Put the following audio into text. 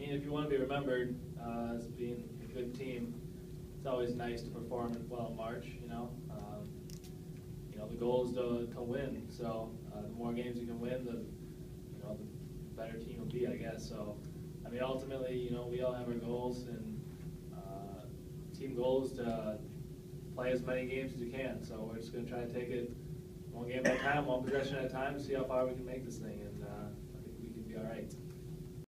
mean, if you want to be remembered as being a good team, it's always nice to perform well in March. The goal is to win. So the more games you can win, the better team will be, I guess. So I mean, ultimately, we all have our goals, and team goal is to play as many games as you can. So we're just going to try to take it one game at a time, one possession at a time, see how far we can make this thing, and I think we can be all right.